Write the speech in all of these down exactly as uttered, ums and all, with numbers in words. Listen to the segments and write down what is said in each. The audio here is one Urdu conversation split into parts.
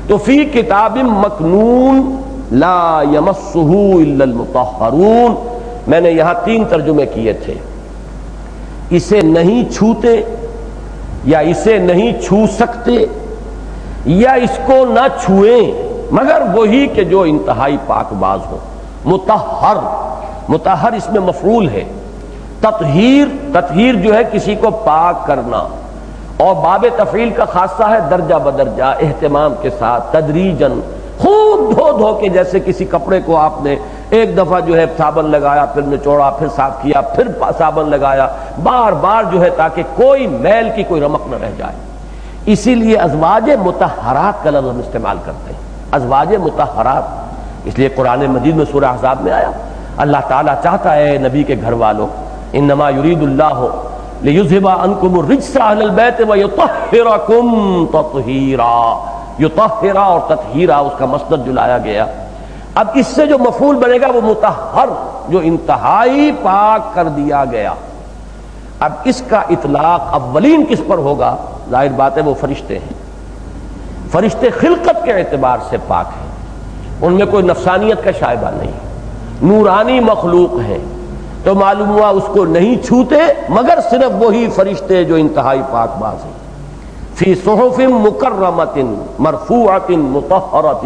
تو فی کتاب مکنون لا یمسہ الا المطہرون، میں نے یہاں تین ترجمے کیے تھے، اسے نہیں چھوتے یا اسے نہیں چھو سکتے یا اس کو نہ چھوئیں مگر وہی کہ جو انتہائی پاک باز ہو۔ مطہر، مطہر اس میں مفعول ہے، تطہیر، تطہیر جو ہے کسی کو پاک کرنا، اور باب تفعیل کا خاصہ ہے درجہ بدرجہ اہتمام کے ساتھ تدریجاً، خوب دھو دھو کے، جیسے کسی کپڑے کو آپ نے ایک دفعہ جو ہے صابن لگایا، پھر نچوڑا، پھر صاف کیا، پھر صابن لگایا، بار بار جو ہے تاکہ کوئی میل کی کوئی رمق نہ رہ جائے۔ اسی لیے ازواج مطہرات کا لفظ ہم استعمال کرتے ہیں، ازواج مطہرات، اس لیے قرآن مجید میں سورہ احزاب میں آیا، اللہ تعالیٰ چاہتا ہے نبی کے گھر والوں، انما یرید اللہ لیذھب عنکم الرجس اہل البیت ویطہرکم تطہیرا، یطہرا اور تطہیرا اس کا مصدر جو لایا گیا۔ اب اس سے جو مفعول بنے گا وہ مطہر، جو انتہائی پاک کر دیا گیا۔ اب اس کا اطلاق اولین کس پر ہوگا؟ ظاہر بات ہے وہ فرشتے ہیں۔ فرشتے خلقت کے اعتبار سے پاک ہیں، ان میں کوئی نفسانیت کا شائبہ نہیں، نورانی مخلوق ہیں، تو معلوم ہوا اس کو نہیں چھوتے مگر صرف وہی فرشتے جو انتہائی پاک باز ہیں۔ فی صحف مکرمۃ مرفوعۃ مطہرۃ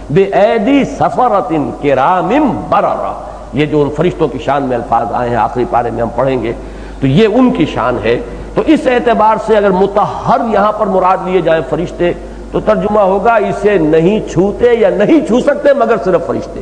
بأیدی سفرۃ کرام بررہ، یہ جو ان فرشتوں کی شان میں الفاظ آئے ہیں آخری پارے میں ہم پڑھیں گے، تو یہ ان کی شان ہے۔ تو اس اعتبار سے اگر مطہر یہاں پر مراد لیے جائیں فرشتے، تو ترجمہ ہوگا اسے نہیں چھوتے یا نہیں چھو سکتے مگر صرف فرشتے،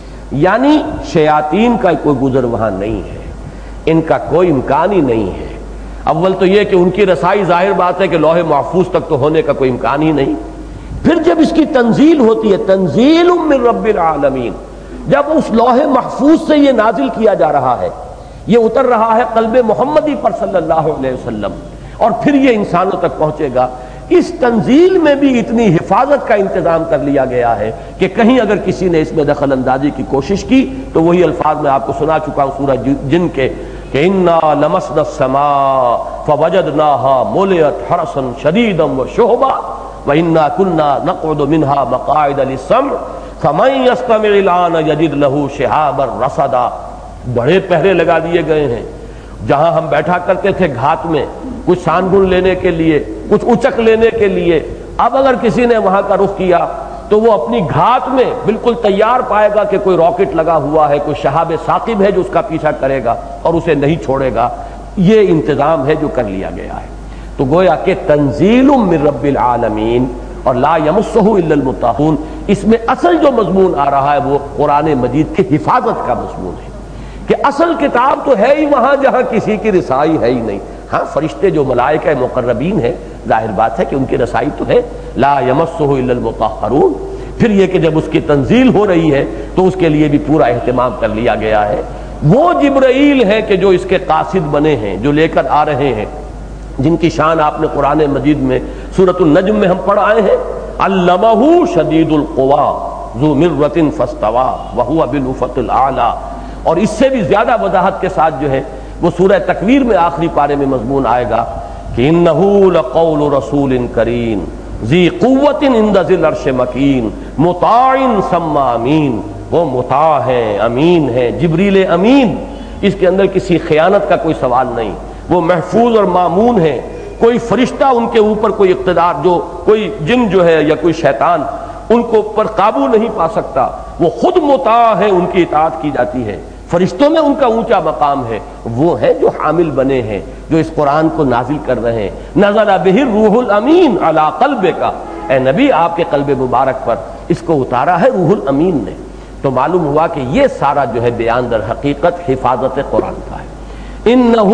یعنی شیاطین کا کوئی گزر وہاں نہیں ہے، ان کا کوئی امکان ہی نہیں ہے۔ اول تو یہ کہ ان کی رسائی ظاہر بات ہے کہ لوح محفوظ تک تو ہونے کا کوئی امکان ہی نہیں۔ پھر جب اس کی تنزیل ہوتی ہے، تنزیل من رب العالمین، جب اس لوح محفوظ سے یہ نازل کیا جا رہا ہے، یہ اتر رہا ہے قلب محمدی پر صلی اللہ علیہ وسلم، اور پھر یہ انسانوں تک پہنچے گا، اس تنزیل میں بھی اتنی حفاظت کا انتظام کر لیا گیا ہے کہ کہیں اگر کسی نے اس میں دخل اندازی کی کوشش کی تو وہی الفاظ میں آپ کو سنا چکا ہوں سورہ جن کے کہ انا لمسنا السماء فوجدناها ملئت حرسا شديدا وشهبا وانا كنا نقعد منها مقاعد للسمع فمن يستمع الان يجد له شهابا رصدا۔ بڑے پہرے لگا دیے گئے ہیں، جہاں ہم بیٹھا کرتے تھے گھات میں کچھ سان گن لینے کے لیے، کچھ اچک لینے کے لیے، اب اگر کسی نے وہاں کا رخ کیا تو وہ اپنی گھات میں بالکل تیار پائے گا کہ کوئی راکٹ لگا ہوا ہے، کوئی شہاب ثاقب ہے جو اس کا پیچھا کرے گا اور اسے نہیں چھوڑے گا۔ یہ انتظام ہے جو کر لیا گیا ہے۔ تو گویا کہ تنزیل من رب العالمین اور لا یمسہ الا المطہرون، اس میں اصل جو مضمون آ رہا ہے وہ قرآن مجید کی حفاظت کا مضمون ہے، کہ اصل کتاب تو ہے ہی وہاں جہاں کسی کی رسائی ہے ہی نہیں۔ ہاں فرشتے جو ملائکہ مقربین ہیں، ظاہر بات ہے کہ ان کی رسائی تو ہے، لا یمسہ الا المطہرون۔ پھر یہ کہ جب اس کی تنزیل ہو رہی ہے تو اس کے لیے بھی پورا اہتمام کر لیا گیا ہے۔ وہ جبرائیل ہیں کہ جو اس کے قاصد بنے ہیں، جو لے کر آ رہے ہیں، جن کی شان آپ نے قرآن مجید میں سورۃ النجم میں ہم پڑھ آئے ہیں، علمہ شدید القویٰ ذو مرۃ فاستویٰ وہو بالافق الاعلیٰ، اور اس سے بھی زیادہ وضاحت کے ساتھ جو ہے وہ سورہ تکویر میں آخری پارے میں مضمون آئے گا کہ انہ لقول رسول کریم ذی قوت عند ذی العرش مکین مطاع ثم امین۔ وہ مطاع ہیں، امین ہیں، جبریل امین، اس کے اندر کسی خیانت کا کوئی سوال نہیں، وہ محفوظ اور مامون ہیں، کوئی فرشتہ ان کے اوپر کوئی اقتدار، جو کوئی جن جو ہے یا کوئی شیطان ان کو پر قابو نہیں پا سکتا، وہ خود مطاع ہیں، ان کی اطاعت کی جاتی ہے۔ فرشتوں میں ان کا اونچا مقام ہے، وہ ہے جو حامل بنے ہیں، جو اس قرآن کو نازل کر رہے ہیں۔ نزل بہ الروح الامین علی قلبک، اے نبی آپ کے قلب مبارک پر اس کو اتارا ہے روح الامین نے۔ تو معلوم ہوا کہ یہ سارا جو ہے بیان در حقیقت حفاظت قرآن کا ہے۔ انہ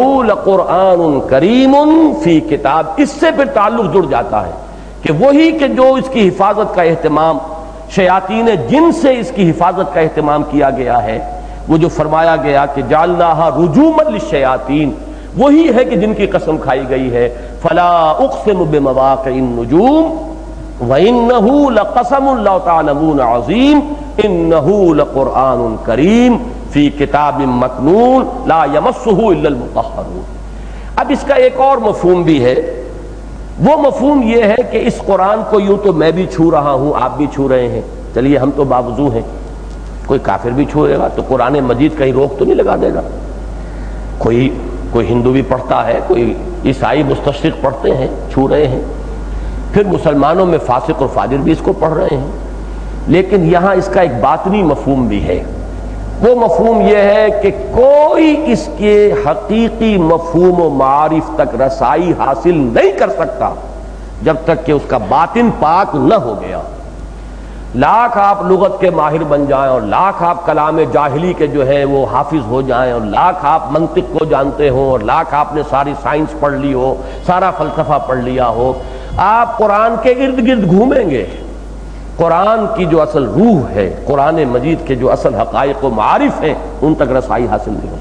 لقرآن کریم فی کتاب، اس سے پھر تعلق جڑ جاتا ہے کہ وہی کہ جو اس کی حفاظت کا اہتمام شیاطین جن سے اس کی حفاظت کا اہتمام کیا گیا ہے، وہ جو فرمایا گیا کہ جعلناہا رجوما للشیاطین، وہی ہے کہ جن کی قسم کھائی گئی ہے فلا اقسم بمواقع النجوم وَإِنَّهُ لَقَسَمٌ لَوْ تَعْلَمُونَ عَظِيمٌ إِنَّهُ لَقُرْآنٌ كَرِيمٌ فِي كِتَابٍ مَّكْنُونٍ لَا يَمَسُّهُ إِلَّا الْمُطَهَّرُونَ۔ اب اس کا ایک اور مفہوم بھی ہے وہ مفہوم یہ ہے کہ اس قرآن کو یوں تو میں بھی چھو رہا ہوں، آپ بھی چھو رہے ہیں، چلیے ہم تو باوضو ہیں، کوئی کافر بھی چھوئے گا تو قرآن مجید کہیں روک تو نہیں لگا دے گا؟ کوئی کوئی ہندو بھی پڑھتا ہے، کوئی عیسائی مستشرق پڑھتے ہیں، چھو رہے ہیں، پھر مسلمانوں میں فاسق اور فاجر بھی اس کو پڑھ رہے ہیں۔ لیکن یہاں اس کا ایک باطنی مفہوم بھی ہے، وہ مفہوم یہ ہے کہ کوئی اس کے حقیقی مفہوم و معارف تک رسائی حاصل نہیں کر سکتا جب تک کہ اس کا باطن پاک نہ ہو گیا۔ لاکھ آپ لغت کے ماہر بن جائیں اور لاکھ آپ کلام جاہلی کے جو ہے وہ حافظ ہو جائیں اور لاکھ آپ منطق کو جانتے ہوں اور لاکھ آپ نے ساری سائنس پڑھ لی ہو، سارا فلسفہ پڑھ لیا ہو، آپ قرآن کے ارد گرد گھومیں گے، قرآن کی جو اصل روح ہے، قرآن مجید کے جو اصل حقائق و معارف ہیں، ان تک رسائی حاصل نہیں ہو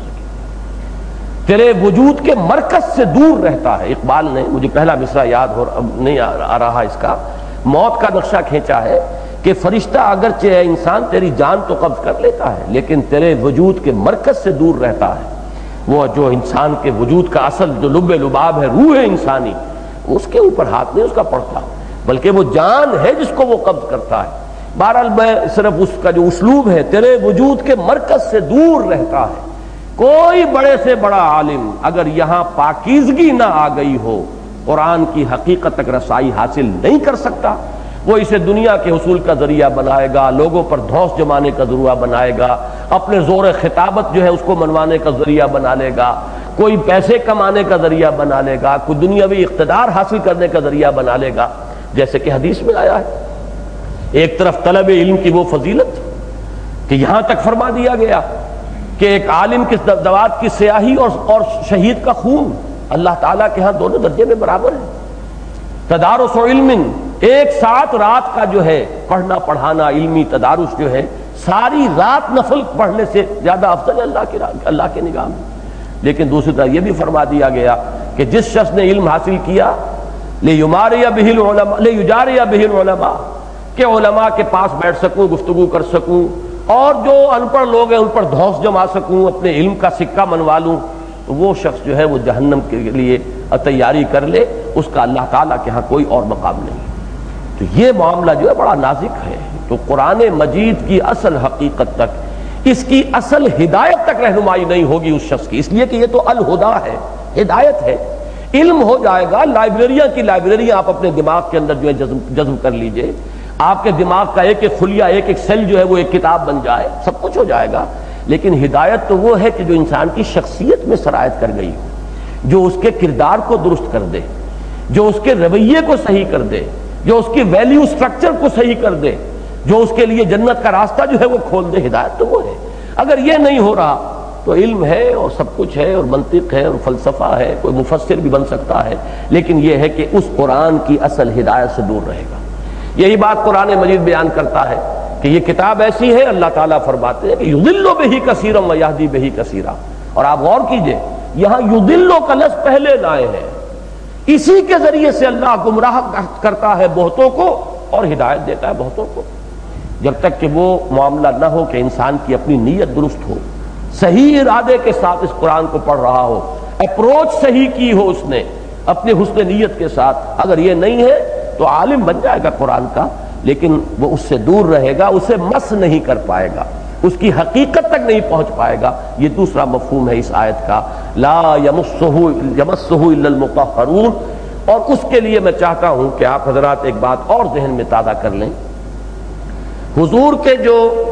سکی۔ تیرے وجود کے مرکز سے دور رہتا ہے۔ اقبال نے، مجھے پہلا مصرع یاد ہو نہیں آ رہا اس کا، موت کا نقشہ کھینچا ہے کہ فرشتہ اگرچہ ہے انسان، تیری جان تو قبض کر لیتا ہے لیکن تیرے وجود کے مرکز سے دور رہتا ہے۔ وہ جو انسان کے وجود کا اصل جو لب لباب ہے، روح ہے انسانی، اس کے اوپر ہاتھ نہیں اس کا پڑتا، بلکہ وہ جان ہے جس کو وہ قبض کرتا ہے۔ بہرحال میں صرف اس کا جو اسلوب ہے، تیرے وجود کے مرکز سے دور رہتا ہے۔ کوئی بڑے سے بڑا عالم اگر یہاں پاکیزگی نہ آ گئی ہو، قرآن کی حقیقت تک رسائی حاصل نہیں کر سکتا۔ وہ اسے دنیا کے حصول کا ذریعہ بنائے گا، لوگوں پر دھوس جمانے کا ذریعہ بنائے گا، اپنے زور خطابت جو ہے اس کو منوانے کا ذریعہ بنا لے گا، کوئی پیسے کمانے کا ذریعہ بنا لے گا، کوئی دنیاوی اقتدار حاصل کرنے کا ذریعہ بنا لے گا، جیسے کہ حدیث میں آیا ہے۔ ایک طرف طلب علم کی وہ فضیلت کہ یہاں تک فرما دیا گیا کہ ایک عالم کی دوات کی سیاہی اور اور شہید کا خون اللہ تعالیٰ کے ہاں دونوں درجے میں برابر ہے۔ تدارس و علم، ایک ساتھ رات کا جو ہے پڑھنا پڑھانا، علمی تدارس جو ہے ساری رات نفل پڑھنے سے زیادہ افضل ہے اللہ کی اللہ کے نگاہ میں۔ لیکن دوسری طرف یہ بھی فرما دیا گیا کہ جس شخص نے علم حاصل کیا لِيُمَارِيَ بِهِ الْعُلَمَاء لِيُجَارِيَ بِهِ الْعُلَمَاء، کہ علماء کے پاس بیٹھ سکوں، گفتگو کر سکوں، اور جو ان پڑھ لوگ ہیں ان پر دھوس جما سکوں، اپنے علم کا سکہ منوا لوں، تو وہ شخص جو ہے وہ جہنم کے لیے تیاری کر لے، اس کا اللہ تعالیٰ کے ہاں کوئی اور مقام نہیں۔ تو یہ معاملہ جو ہے بڑا نازک ہے۔ تو قرآن مجید کی اصل حقیقت تک، اس کی اصل ہدایت تک رہنمائی نہیں ہوگی اس شخص کی، اس لیے کہ یہ تو الہدا ہے، ہدایت ہے۔ علم ہو جائے گا، لائبریریاں کی لائبریریاں آپ اپنے دماغ کے اندر جو ہے جذب جذب کر لیجئے، آپ کے دماغ کا ایک ایک خلیہ، ایک ایک سیل جو ہے وہ ایک کتاب بن جائے، سب کچھ ہو جائے گا۔ لیکن ہدایت تو وہ ہے کہ جو انسان کی شخصیت میں سرایت کر گئی ہو، جو اس کے کردار کو درست کر دے، جو اس کے رویے کو صحیح کر دے، جو اس کی ویلیو سٹرکچر کو صحیح کر دے، جو اس کے لیے جنت کا راستہ جو ہے وہ کھول دے۔ ہدایت تو وہ ہے۔ اگر یہ نہیں ہو رہا تو علم ہے اور سب کچھ ہے اور منطق ہے اور فلسفہ ہے، کوئی مفسر بھی بن سکتا ہے، لیکن یہ ہے کہ اس قرآن کی اصل ہدایت سے دور رہے گا۔ یہی بات قرآن مجید بیان کرتا ہے کہ یہ کتاب ایسی ہے، اللہ تعالیٰ فرماتے ہیں کہ یضل بہ کثیرا ویہدی بہ کثیرا۔ اور آپ غور کیجئے، یہاں یضل کا لفظ پہلے لائے ہیں، اسی کے ذریعے سے اللہ گمراہ کرتا ہے بہتوں کو اور ہدایت دیتا ہے بہتوں کو۔ جب تک کہ وہ معاملہ نہ ہو کہ انسان کی اپنی نیت درست ہو، صحیح ارادے کے ساتھ اس قرآن کو پڑھ رہا ہو، اپروچ صحیح کی ہو اس نے اپنے حسن نیت کے ساتھ، اگر یہ نہیں ہے تو عالم بن جائے گا قرآن کا، لیکن وہ اس سے دور رہے گا، اسے مس نہیں کر پائے گا، اس کی حقیقت تک نہیں پہنچ پائے گا۔ یہ دوسرا مفہوم ہے اس آیت کا، لا یمسہ یمسہ الا المطہرون۔ اور اس کے لیے میں چاہتا ہوں کہ آپ حضرات ایک بات اور ذہن میں تازہ کر لیں۔ حضور کے جو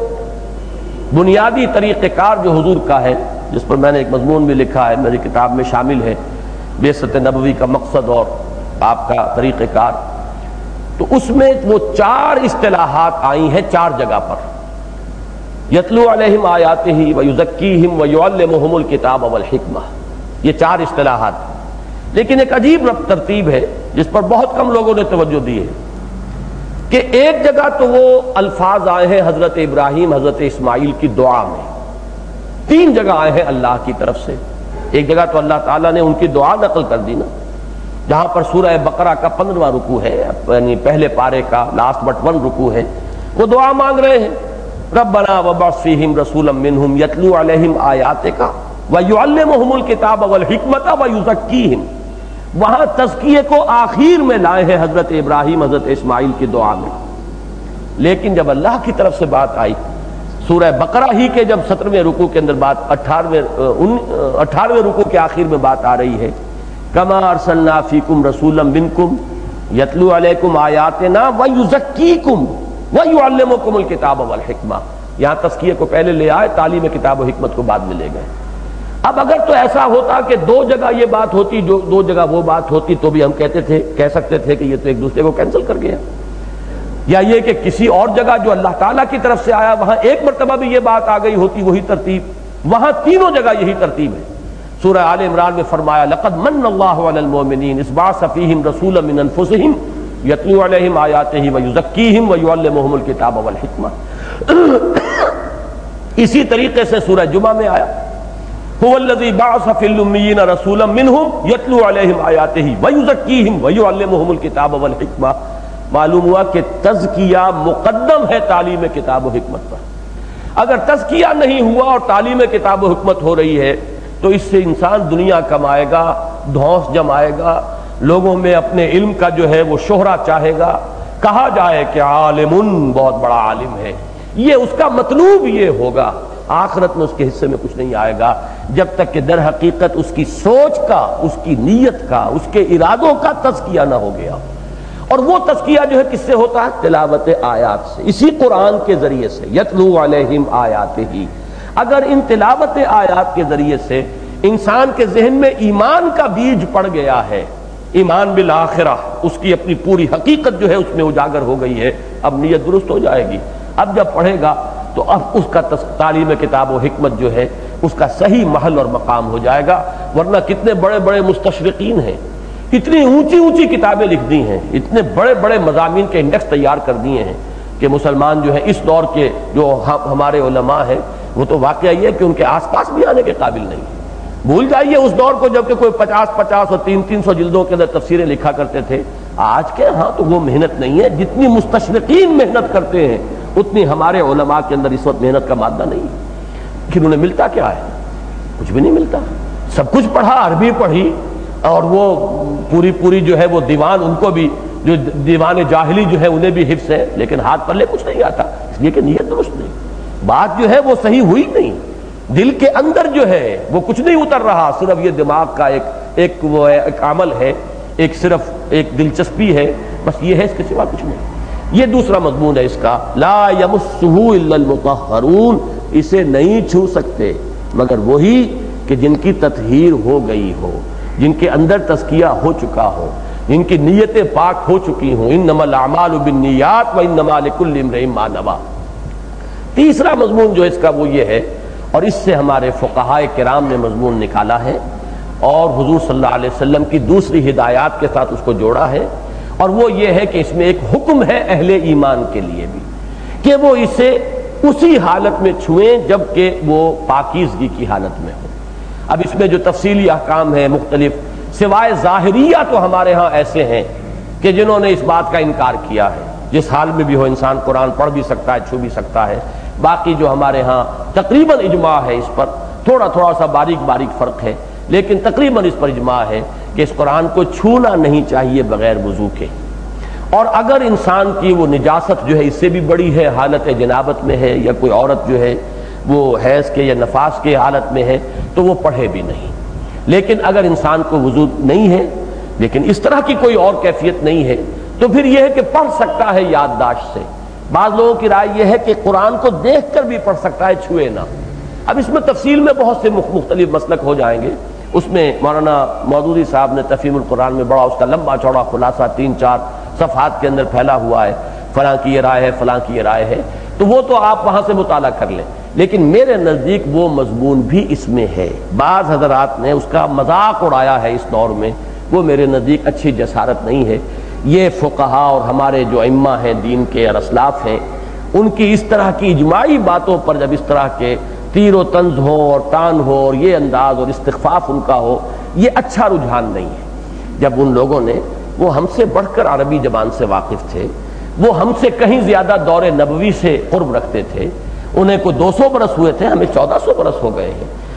بنیادی طریقہ کار جو حضور کا ہے، جس پر میں نے ایک مضمون بھی لکھا ہے، میری کتاب میں شامل ہے، بعثت نبوی کا مقصد اور آپ کا طریقہ کار، تو اس میں وہ چار اصطلاحات آئی ہیں چار جگہ پر، یتلو علیہم آیاتہ ویزکیہم ویعلمہم الکتاب والحکمہ، یہ چار اصطلاحات۔ لیکن ایک عجیب ترتیب ہے جس پر بہت کم لوگوں نے توجہ دی ہے کہ ایک جگہ تو وہ الفاظ آئے ہیں حضرت ابراہیم حضرت اسماعیل کی دعا میں، تین جگہ آئے ہیں اللہ کی طرف سے۔ ایک جگہ تو اللہ تعالیٰ نے ان کی دعا نقل کر دی نا، جہاں پر سورہ بقرہ کا پندرواں رکوع ہے، یعنی پہلے پارے کا لاسٹ بٹ ون رکوع ہے، وہ دعا مانگ رہے ہیں، ربنا وابعث فیہم رسولا منہم یتلو علیہم آیاتک ویعلمہم الکتاب والحکمۃ ویزکیہم۔ وہاں تزکیے کو آخر میں لائے ہیں حضرت ابراہیم حضرت اسماعیل کی دعا میں. لیکن جب اللہ کی طرف سے بات آئی سورہ بقرہ ہی کے جب سترویں رکوع کے اندر بات اٹھارہویں اٹھارہویں رکوع کے آخر میں بات آ رہی ہے کما ارسلنا فیکم رسولا منکم یتلو علیکم آیاتنا ویزکیکم ویعلمکم الکتاب والحکمہ. یہاں تزکیے کو پہلے لے آئے, تعلیم کتاب و حکمت کو بعد میں لے گئے. اب اگر تو ایسا ہوتا کہ دو جگہ یہ بات ہوتی جو دو جگہ وہ بات ہوتی تو بھی ہم کہتے تھے کہہ سکتے تھے کہ یہ تو ایک دوسرے کو کینسل کر گیا, یا یہ کہ کسی اور جگہ جو اللہ تعالیٰ کی طرف سے آیا وہاں ایک مرتبہ بھی یہ بات آ گئی ہوتی وہی ترتیب. وہاں تینوں جگہ یہی ترتیب ہے. سورہ آل عمران میں فرمایا لقد من اللہ علی المؤمنین اذ بعث فیہم رسولا من انفسہم یتلو علیہم آیاتہ ویزکیہم ویعلمہم الکتاب والحکمہ. اسی طریقے سے سورہ جمعہ میں آیا هو الذی بعث فی الامیین رسولا منہم یتلو علیہم آیاتہ ویزکیہم ویعلمہم الکتاب والحکمہ. معلوم ہوا کہ تزکیہ مقدم ہے تعلیم کتاب و حکمت پر. اگر تزکیہ نہیں ہوا اور تعلیم کتاب و حکمت ہو رہی ہے تو اس سے انسان دنیا کمائے گا, دھوس جمائے گا, لوگوں میں اپنے علم کا جو ہے وہ شہرہ چاہے گا, کہا جائے کہ عالم بہت بڑا عالم ہے. یہ اس کا مطلوب یہ ہوگا, آخرت میں اس کے حصے میں کچھ نہیں آئے گا جب تک کہ در حقیقت اس کی سوچ کا, اس کی نیت کا, اس کے ارادوں کا تزکیہ نہ ہو گیا. اور وہ تزکیہ جو ہے کس سے ہوتا ہے؟ تلاوت آیات سے, اسی قرآن کے ذریعے سے. یتلو علیہم آیاتہ. اگر ان تلاوت آیات کے ذریعے سے انسان کے ذہن میں ایمان کا بیج پڑ گیا ہے, ایمان بالآخرہ, اس کی اپنی پوری حقیقت جو ہے اس میں اجاگر ہو گئی ہے, اب نیت درست ہو جائے گی. اب جب پڑھے گا تو اب اس کا تعلیم کتاب و حکمت جو ہے اس کا صحیح محل اور مقام ہو جائے گا. ورنہ کتنے بڑے بڑے مستشرقین ہیں, اتنی اونچی اونچی کتابیں لکھ دی ہیں, اتنے بڑے بڑے مضامین کے انڈیکس تیار کر دیے ہیں کہ مسلمان جو ہے اس دور کے جو ہمارے علماء ہیں وہ تو واقعہ یہ ہے کہ ان کے آس پاس بھی آنے کے قابل نہیں. بھول جائیے اس دور کو جب کہ کوئی پچاس پچاس اور تین تین سو جلدوں کے اندر تفسیریں لکھا کرتے تھے. آج کے ہاں تو وہ محنت نہیں ہے, جتنی مستشرقین محنت کرتے ہیں اتنی ہمارے علماء کے اندر اس وقت محنت کا مادہ نہیں ہے. کہ انہیں ملتا کیا ہے؟ کچھ بھی نہیں ملتا. سب کچھ پڑھا, عربی پڑھی, اور وہ پوری پوری جو ہے وہ دیوان, ان کو بھی جو دیوان جاہلی جو ہے انہیں بھی حفظ ہے, لیکن ہاتھ پلے کچھ نہیں آتا, اس لیے کہ نیت درست نہیں, بات جو ہے وہ صحیح ہوئی نہیں. دل کے اندر جو ہے وہ کچھ نہیں اتر رہا, صرف یہ دماغ کا ایک ایک وہ ایک عمل ہے, ایک صرف ایک دلچسپی ہے, بس یہ ہے, اس کے سوا کچھ نہیں. یہ دوسرا مضمون ہے اس کا, لا یمسہ الا المطہرون. اسے نہیں چھو سکتے مگر وہی کہ جن کی تطہیر ہو گئی ہو, جن کے اندر تزکیہ ہو چکا ہو, جن کی نیتیں پاک ہو چکی ہوں. انما الاعمال بالنیات وانما لکل امرئ ما نوی. تیسرا مضمون جو اس کا وہ یہ ہے, اور اس سے ہمارے فقہائے کرام نے مضمون نکالا ہے اور حضور صلی اللہ علیہ وسلم کی دوسری ہدایات کے ساتھ اس کو جوڑا ہے, اور وہ یہ ہے کہ اس میں ایک حکم ہے اہل ایمان کے لیے بھی کہ وہ اسے اسی حالت میں چھوئیں جب کہ وہ پاکیزگی کی حالت میں ہو. اب اس میں جو تفصیلی احکام ہیں مختلف, سوائے ظاہریہ تو ہمارے ہاں ایسے ہیں کہ جنہوں نے اس بات کا انکار کیا ہے. جس حال میں بھی ہو انسان قرآن پڑھ بھی سکتا ہے, چھو بھی سکتا ہے. باقی جو ہمارے ہاں تقریباً اجماع ہے اس پر, تھوڑا تھوڑا سا باریک باریک فرق ہے, لیکن تقریباً اس پر اجماع ہے کہ اس قرآن کو چھونا نہیں چاہیے بغیر وضو کے. اور اگر انسان کی وہ نجاست جو ہے اس سے بھی بڑی ہے, حالت جنابت میں ہے, یا کوئی عورت جو ہے وہ حیض کے یا نفاس کے حالت میں ہے, تو وہ پڑھے بھی نہیں. لیکن اگر انسان کو وضو نہیں ہے لیکن اس طرح کی کوئی اور کیفیت نہیں ہے تو پھر یہ ہے کہ پڑھ سکتا ہے یادداشت سے. بعض لوگوں کی رائے یہ ہے کہ قرآن کو دیکھ کر بھی پڑھ سکتا ہے, چھوئے نہ. اب اس میں تفصیل میں بہت سے مختلف مسلک ہو جائیں گے. اس میں مولانا مودودی صاحب نے تفہیم القرآن میں بڑا اس کا لمبا چوڑا خلاصہ تین چار صفحات کے اندر پھیلا ہوا ہے, فلاں کی یہ رائے ہے, فلاں کی یہ رائے ہے, تو وہ تو آپ وہاں سے مطالعہ کر لیں. لیکن میرے نزدیک وہ مضمون بھی اس میں ہے. بعض حضرات نے اس کا مذاق اڑایا ہے اس دور میں, وہ میرے نزدیک اچھی جسارت نہیں ہے. یہ فقہا اور ہمارے جو ائمہ ہیں دین کے اور اسلاف ہیں, ان کی اس طرح کی اجماعی باتوں پر جب اس طرح کے تیر و طنز ہو اور تان ہو اور یہ انداز اور استخفاف ان کا ہو, یہ اچھا رجحان نہیں ہے. جب ان لوگوں نے, وہ ہم سے بڑھ کر عربی زبان سے واقف تھے, وہ ہم سے کہیں زیادہ دور نبوی سے قرب رکھتے تھے, انہیں کو دو سو برس ہوئے تھے, ہمیں چودہ سو برس ہو گئے ہیں.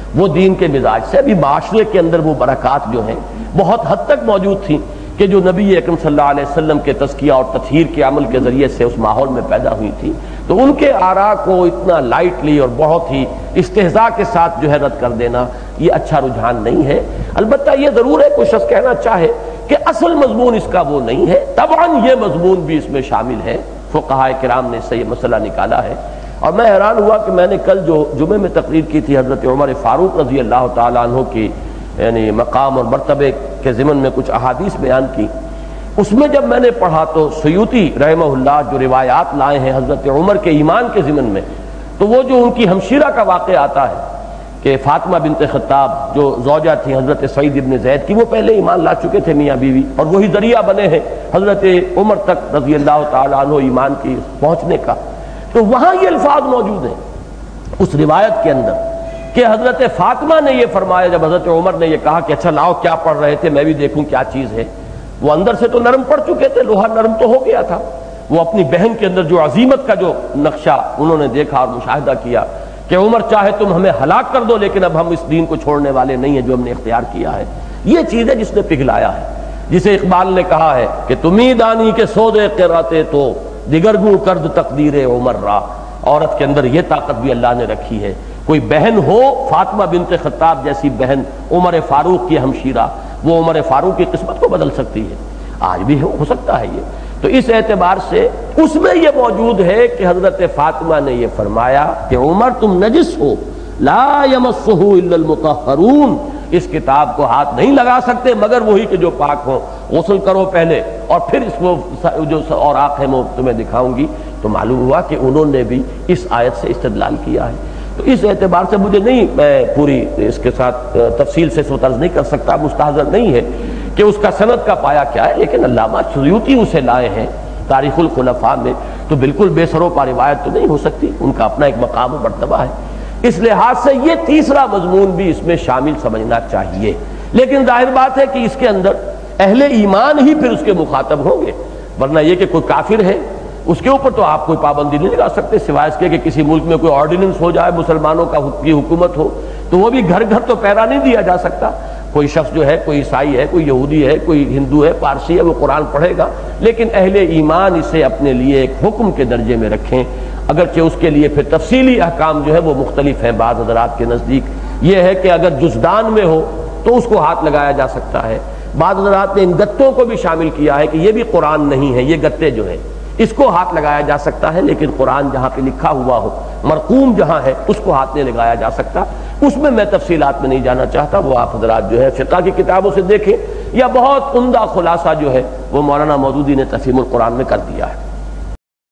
وہ دین کے مزاج سے ابھی معاشرے کے اندر وہ برکات جو ہیں بہت حد تک موجود تھیں کہ جو نبی اکرم صلی اللہ علیہ وسلم کے تزکیہ اور تطہیر کے عمل کے ذریعے سے اس ماحول میں پیدا ہوئی تھی، تو ان کے آراء کو اتنا لائٹلی اور بہت ہی استہزاء کے ساتھ جو ہے رد کر دینا یہ اچھا رجحان نہیں ہے۔ البتہ یہ ضرور ہے کوئی شخص کہنا چاہے کہ اصل مضمون اس کا وہ نہیں ہے، طبعاً یہ مضمون بھی اس میں شامل ہے، فقہائے کرام نے اس سے یہ مسئلہ نکالا ہے۔ اور میں حیران ہوا کہ میں نے کل جو جمعے میں تقریر کی تھی حضرت عمر فاروق رضی اللہ تعالیٰ عنہ کی یعنی مقام اور مرتبے کے ضمن میں کچھ احادیث بیان کی، اس میں جب میں نے پڑھا تو سیوطی رحمہ اللہ جو روایات لائے ہیں حضرت عمر کے ایمان کے ضمن میں، تو وہ جو ان کی ہمشیرہ کا واقعہ آتا ہے کہ فاطمہ بنت خطاب جو زوجہ تھی حضرت سعید ابن زید کی، وہ پہلے ایمان لا چکے تھے میاں بیوی، اور وہی ذریعہ بنے ہیں حضرت عمر تک رضی اللہ تعالیٰ عنہ ایمان کی پہنچنے کا۔ تو وہاں یہ الفاظ موجود ہیں اس روایت کے اندر کہ حضرت فاطمہ نے یہ فرمایا جب حضرت عمر نے یہ کہا کہ اچھا لاؤ کیا پڑھ رہے تھے میں بھی دیکھوں کیا چیز ہے، وہ اندر سے تو نرم پڑ چکے تھے، لوہا نرم تو ہو گیا تھا، وہ اپنی بہن کے اندر جو عظیمت کا جو نقشہ انہوں نے دیکھا اور مشاہدہ کیا کہ عمر چاہے تم ہمیں ہلاک کر دو لیکن اب ہم اس دین کو چھوڑنے والے نہیں ہیں جو ہم نے اختیار کیا ہے۔ یہ چیز ہے جس نے پگھلایا ہے، جسے اقبال نے کہا ہے کہ تمہیں دانی کے سودے قراتے تو دیگر گو کرد تقدیر عمر را۔ عورت کے اندر یہ طاقت بھی اللہ نے رکھی ہے، کوئی بہن ہو فاطمہ بنت خطاب جیسی بہن عمر فاروق کی ہمشیرہ، وہ عمر فاروق کی قسمت کو بدل سکتی ہے، آج بھی ہو سکتا ہے یہ۔ تو اس اعتبار سے اس میں یہ موجود ہے کہ حضرت فاطمہ نے یہ فرمایا کہ عمر تم نجس ہو، لا یمسہ الا المطہرون، اس کتاب کو ہاتھ نہیں لگا سکتے مگر وہی کہ جو پاک ہوں، غسل کرو پہلے اور پھر اس کو جو اوراق ہے میں تمہیں دکھاؤں گی۔ تو معلوم ہوا کہ انہوں نے بھی اس آیت سے استدلال کیا ہے۔ تو اس اعتبار سے مجھے نہیں میں پوری اس کے ساتھ تفصیل سے سوترز نہیں کر سکتا، مستحضر نہیں ہے کہ اس کا سند کا پایا کیا ہے، لیکن علامہ سیوطی اسے لائے ہیں تاریخ الخلفاء میں، تو بالکل بے سروپا روایت تو نہیں ہو سکتی، ان کا اپنا ایک مقام و مرتبہ ہے۔ اس لحاظ سے یہ تیسرا مضمون بھی اس میں شامل سمجھنا چاہیے، لیکن ظاہر بات ہے کہ اس کے اندر اہل ایمان ہی پھر اس کے مخاطب ہوں گے، ورنہ یہ کہ کوئی کافر ہے اس کے اوپر تو آپ کوئی پابندی نہیں لگا سکتے سوائے اس کے کہ کسی ملک میں کوئی آرڈیننس ہو جائے، مسلمانوں کا کی حکومت ہو، تو وہ بھی گھر گھر تو پیرا نہیں دیا جا سکتا۔ کوئی شخص جو ہے کوئی عیسائی ہے، کوئی یہودی ہے، کوئی ہندو ہے، پارسی ہے، وہ قرآن پڑھے گا، لیکن اہل ایمان اسے اپنے لیے ایک حکم کے درجے میں رکھیں، اگرچہ اس کے لیے پھر تفصیلی احکام جو ہے وہ مختلف ہیں بعض حضرات کے نزدیک۔ یہ ہے کہ اگر جزدان میں ہو تو اس کو ہاتھ لگایا جا سکتا ہے، بعض حضرات نے ان گتوں کو بھی شامل کیا ہے کہ یہ بھی قرآن نہیں ہے، یہ گتے جو ہیں اس کو ہاتھ لگایا جا سکتا ہے، لیکن قرآن جہاں پہ لکھا ہوا ہو، مرقوم جہاں ہے، اس کو ہاتھ نہیں لگایا جا سکتا۔ اس میں میں تفصیلات میں نہیں جانا چاہتا، وہ آپ حضرات جو ہے فقہ کی کتابوں سے دیکھیں، یا بہت عمدہ خلاصہ جو ہے وہ مولانا مودودی نے تفہیم القرآن میں کر دیا ہے۔